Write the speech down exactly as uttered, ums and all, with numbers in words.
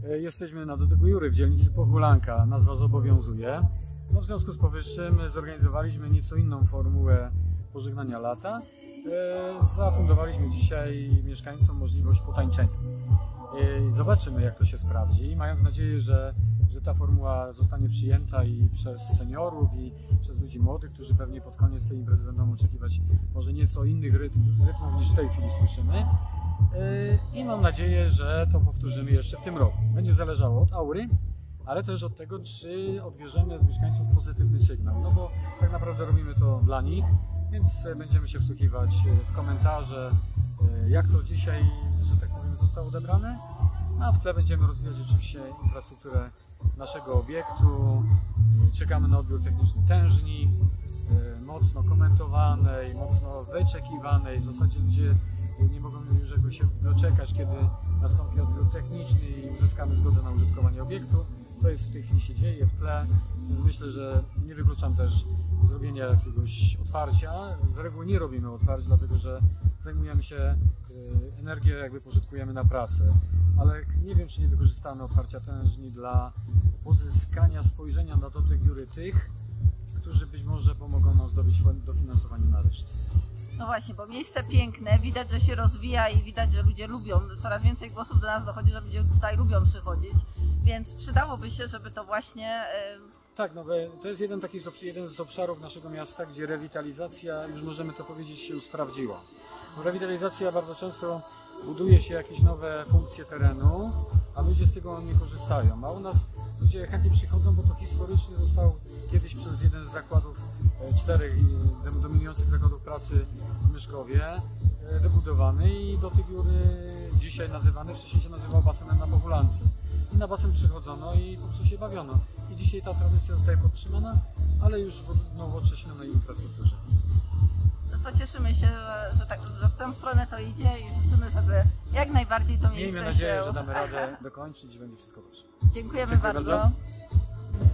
Jesteśmy na dotyku Jury w dzielnicy Pohulanka, nas Was obowiązuje. No, w związku z powyższym zorganizowaliśmy nieco inną formułę pożegnania lata. Zafundowaliśmy dzisiaj mieszkańcom możliwość potańczenia. Zobaczymy, jak to się sprawdzi, mając nadzieję, że, że ta formuła zostanie przyjęta i przez seniorów, i przez ludzi młodych, którzy pewnie pod koniec tej imprezy będą oczekiwać może nieco innych rytm, rytmów niż w tej chwili słyszymy. I mam nadzieję, że to powtórzymy jeszcze w tym roku. Będzie zależało od aury, ale też od tego, czy odbierzemy od mieszkańców pozytywny sygnał. No bo tak naprawdę robimy to dla nich, więc będziemy się wsłuchiwać w komentarze, jak to dzisiaj, że tak powiem, zostało odebrane. A w tle będziemy rozwijać oczywiście infrastrukturę naszego obiektu. Czekamy na odbiór techniczny tężni, mocno komentowanej, mocno wyczekiwanej. W zasadzie ludzie nie mogą już jakby się doczekać, kiedy nastąpi odbiór techniczny i uzyskamy zgodę na użytkowanie obiektu. To jest w tej chwili się dzieje w tle, więc myślę, że nie wykluczam też zrobienia jakiegoś otwarcia. Z reguły nie robimy otwarć, dlatego że zajmujemy się, energię jakby pożytkujemy na pracę, ale nie wiem, czy nie wykorzystamy otwarcia tężni dla pozyskania spojrzenia na dotyk Jury tych, którzy być może pomogą nam zdobyć dofinansowanie na resztę. No właśnie, bo miejsce piękne, widać, że się rozwija i widać, że ludzie lubią, coraz więcej głosów do nas dochodzi, że ludzie tutaj lubią przychodzić, więc przydałoby się, żeby to właśnie... Yy... Tak, no to jest jeden, taki, jeden z obszarów naszego miasta, gdzie rewitalizacja, już możemy to powiedzieć, się sprawdziła. Rewitalizacja bardzo często buduje się jakieś nowe funkcje terenu, a ludzie z tego nie korzystają, a u nas ludzie chętnie przychodzą, bo to historycznie został kiedyś przez jeden z zakładów, czterech dominujących zakładów pracy w Myszkowie wybudowany i do tej Jury dzisiaj nazywany, wcześniej się nazywał basenem na Pohulance. I na basen przychodzono i po prostu się bawiono. I dzisiaj ta tradycja zostaje podtrzymana, ale już w nowocześnionej infrastrukturze. No to cieszymy się, że, tak, że w tę stronę to idzie i życzymy, żeby jak najbardziej to miejsce Miejmy nadzieję, się... że damy radę dokończyć i będzie wszystko dobrze. Dziękujemy Dziękuję bardzo. bardzo.